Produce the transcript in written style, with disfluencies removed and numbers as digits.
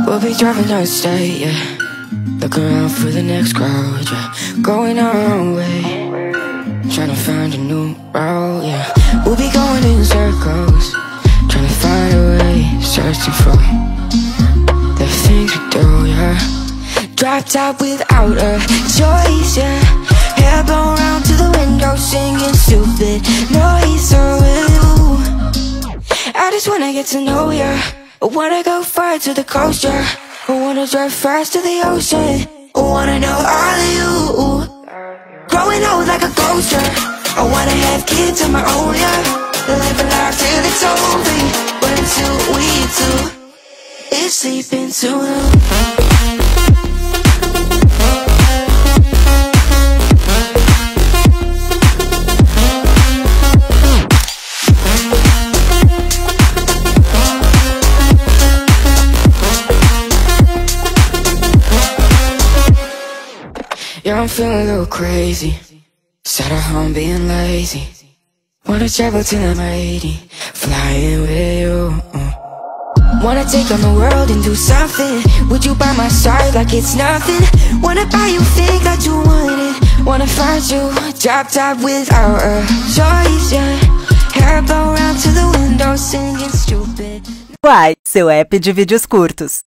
We'll be driving down the state, yeah. Looking around for the next crowd, yeah. Going our own way, trying to find a new route, yeah. We'll be going in circles, trying to find a way, searching for the things we do, yeah. Drop top without a choice, yeah. Hair blown round to the window, singing stupid noise. Or will you? I just wanna get to know ya. I wanna go far to the coast, yeah. I wanna drive fast to the ocean. I wanna know all of you. Growing old like a ghost, yeah. I wanna have kids of my own, yeah. Live a life till it's over. But until we do, it's sleeping too long. Yeah, I'm feeling a little crazy. Sat at home being lazy. Wanna travel till I'm 80, flying with you. Wanna take on the world and do something. Would you by my side like it's nothing? Wanna buy you things that you wanted. Wanna find you, drop top without a choice, yeah. Hair blow round to the window, singing stupid. Uai, seu app de vídeos curtos.